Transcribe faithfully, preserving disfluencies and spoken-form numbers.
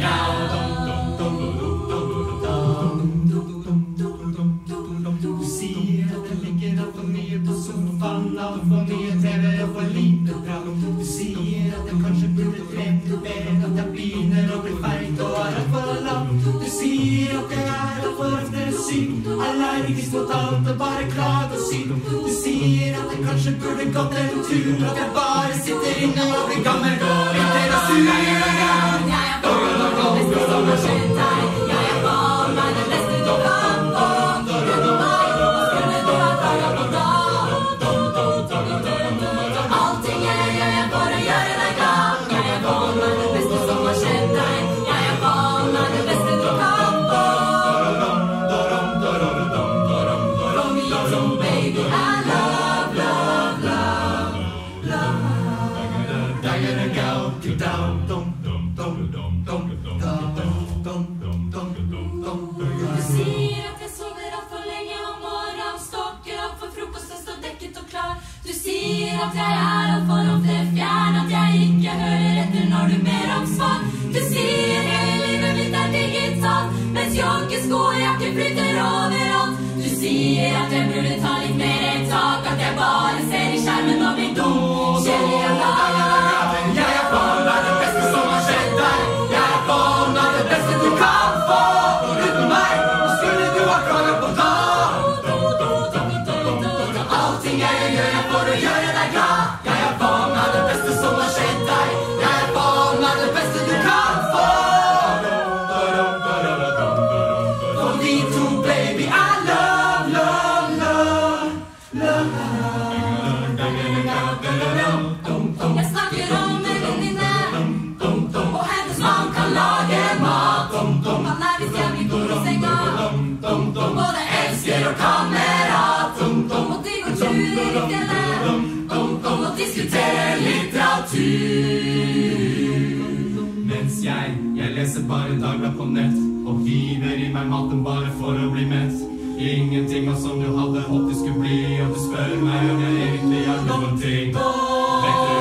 Du sier at det ligger alt for mye på sofaen, alt for mye T V og for lite prat. Du sier at jeg kanskje burde trent litt mer, at jeg begynner å bli feit og er alt for lam. Du sier at jeg er alt for ofte syk, allergisk mot alt og bare klag og syk. Du sier at jeg kanskje burde gått en tur, at jeg bare sitter inne og blir gammel og bitter og sur. Jeg er barn av det beste som har skjedd deg. Jeg er barn av det beste du kan få. Skulle du meg, skulle du ha klaget på da? Allting jeg gjør jeg for å gjøre deg glad. Jeg er barn av det beste som har skjedd deg. Jeg er barn av det beste du kan få. For me too, baby, I love, love, love, love. I'm gonna go to down, dum, dum, dum, dum, dum, dum, dum, dum, dum. Du sier at jeg sover alt for lenge om morgenen, stokker opp for frokost og står dekket og klar. Du sier at jeg er alt for ofte fjern, at jeg ikke hører etter når du ber om svar. Du sier hele livet mitt er digitalt, mens joggesko og jakke flyter overalt. Du sier at jeg burde ta litt mer tak, at jeg bare ser i skjermen og blir dum. Kjedelig og glad. Jeg er barn av det beste som har skjedd deg. Jeg er barn av det beste du kan få. Uten meg, skulle du ha klaget på da? Allting jeg gjør jeg for å gjøre deg glad. Jeg er barn av det beste som har skjedd deg. Jeg er barn av det beste du kan få. For we two, baby, I love, love, love, love. Jeg snakker om en venninne, og hennes mann kan lage mat. Han er visst jævlig god i senga, både elsker og kamerat. Og de går turer i fjellet, og diskuterer litteratur. Mens jeg, jeg leser bare Dagbladet på nett, og hiver i meg maten bare for å bli mett. Ingenting var som du hadde håpet det skulle bli, og du spør meg om jeg egentlig har noen ting. Vet du